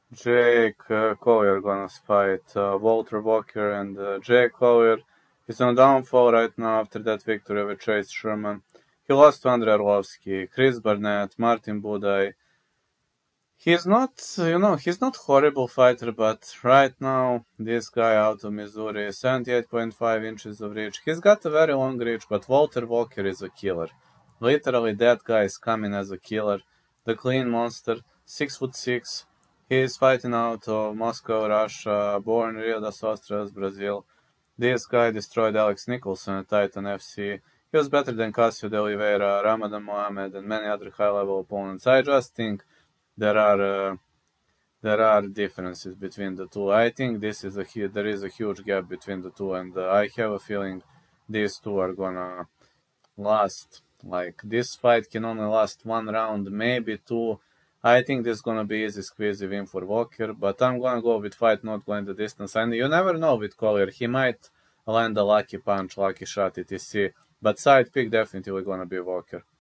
Jake Collier gonna fight Walter Walker, and Jake Collier is on downfall right now after that victory with Chase Sherman. He lost to Andrei Arlovsky, Chris Barnett, Martin Budaj. He's not, he's not horrible fighter, but right now, this guy out of Missouri, 78.5 inches of reach. He's got a very long reach, but Walter Walker is a killer. Literally, that guy is coming as a killer. The clean monster, 6'6". He is fighting out of Moscow, Russia, born Rio das Ostras, Brazil. This guy destroyed Alex Nicholson at Titan FC. He was better than Casio de Oliveira, Ramadan Mohamed, and many other high-level opponents. I just think there are differences between the two. I think there is a huge gap between the two, and I have a feeling these two are gonna last. Like, this fight can only last one round, maybe two. I think this is gonna be easy squeezy win for Walker, but I'm gonna go with fight not going the distance. And you never know with Collier, he might land a lucky punch, lucky shot, etc. But side pick definitely gonna be Walker.